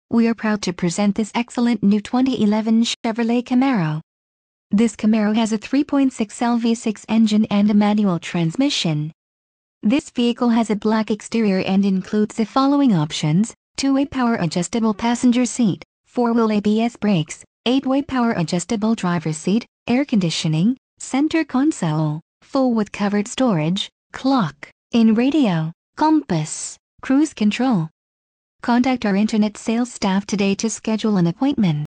We are proud to present this excellent new 2011 Chevrolet Camaro. This Camaro has a 3.6L V6 engine and a manual transmission. This vehicle has a black exterior and includes the following options: 2-way power adjustable passenger seat, 4-wheel ABS brakes, 8-way power adjustable driver's seat, air conditioning, center console, full with covered storage, clock, in radio, compass, cruise control. Contact our internet sales staff today to schedule an appointment.